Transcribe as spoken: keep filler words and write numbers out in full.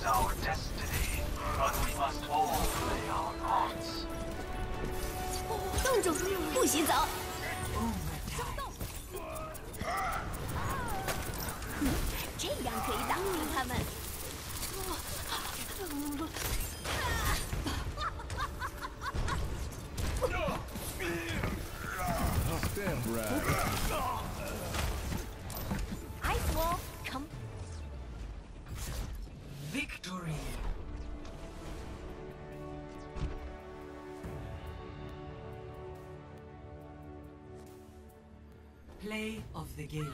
our destiny, but we must all play our parts. 冻住，不许走！这样可以打赢他们。 Stand right. Ice Wolf, come. Victory! Play of the game.